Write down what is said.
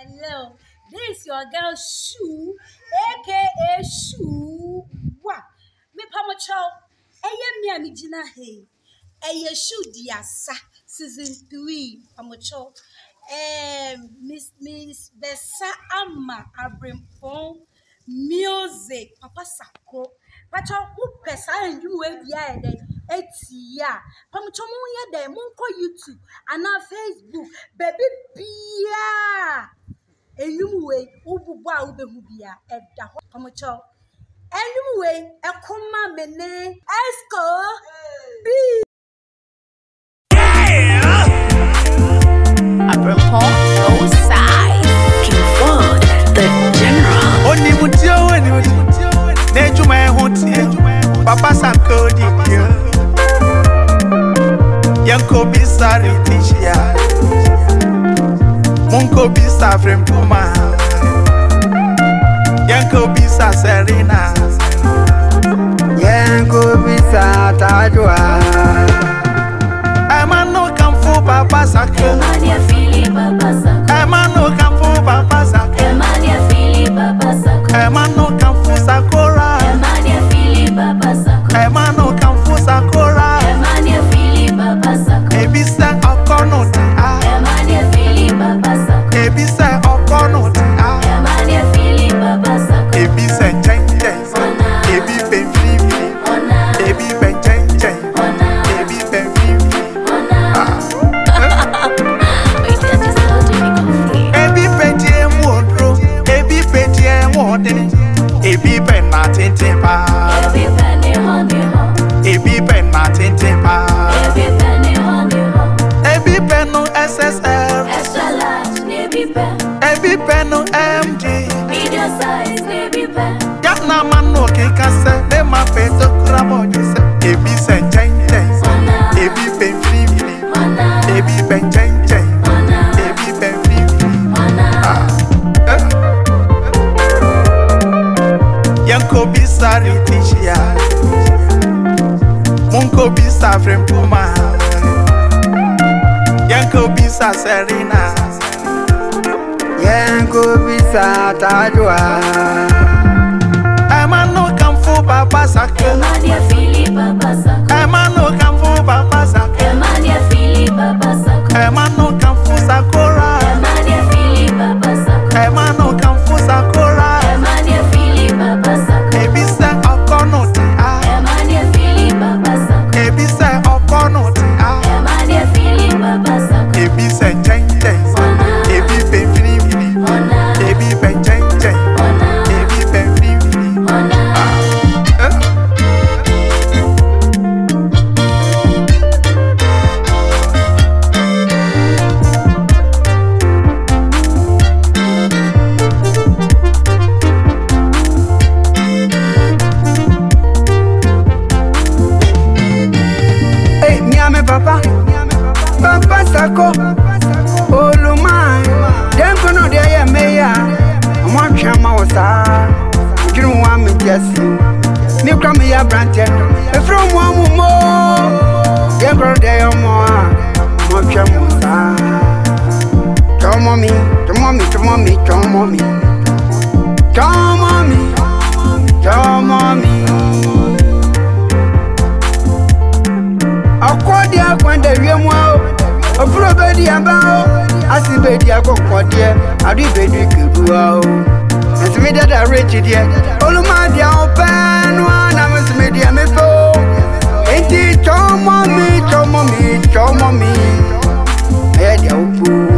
Hello, this is your girl Shu, aka Shu. What? Me pamocho. Eye me jina hey. Eye Shu Diasa season 3 pamocho. Miss Bessa Ama Abrimpon music Papa Sako. Pacho who pesa and you we ya de etia. Pamocho mo ya de mo ko YouTube and na Facebook baby bia. Anyway, ububwa ubehubia edda ho pamocho. Anyway, ekoma mene esco B. Abrimpon no size. King Ford, the general. Oni mutio neju my hunt Papa Sankodi Yanko bisari tishia Munko bisa frempuma Yanko bisa serena Yanko bisa tajwa Emano kamfu Papa Sako Emania fili Papa Sako. Emano kamfu Papa Sako Emania fili Papa Sako. Emano kamfu Sakora Emania fili Papa Sako. Emano kamfu Sakora Emania fili Papa Sako. Ebisa okono Emania fili Papa Sako. Ebisa okono Emania fili Papa Sako. Ebisa chenche Ebi penfrifi Ebi penchenche Ebi penfrifi Wait, that just how to make coffee. Ebi pentie mwodro Ebi pentie mwode Ebi pen matente pa Every penny honey home. Ebi pen matente pa Every penny honey home. Ebi pen no SSL Extra large, navy pen. Ebi pen no MD Medium size, navy pen. Yana mano kekase De ma peto krabo jise Ebi sen chenche Ebi penfrifi Ebi penchenche Ebi penfrifi Yanko bisa ritishia Munko bisa frempuma Yanko bisa serena Yanko bisa tajwa Emano kamfu Papa Sako Emania fili Papa Sako. Emano kamfu Papa Sako Emania fili Papa Sako. Emano kamfu Sakora Emania fili Papa Sako. Emano kamfu Sakora Emania fili Papa Sako. Ebisa okono Emania fili Papa Sako. Ebisa okono Emania fili Papa Sako. Ebisa chenche Ebi penfrifi Ebi penchenche Ebi penfrifi Hey, Miami Papa Papa Sako Olumai Denko no de ya meya Amwa twama wosa Junu wa me jesi Ni kwa me ya brante Efro mu amumo Denko de ya mo Amwa twama wosa Tomo mi Akwadi akwande wiemwa Ofuro bedi ambao Asi bedi akokwade Adi bedi keduwa Nsimi dada rechi die Oluma dia openwa Na nsimi dia mepo Enti chomo mi Eye dia upu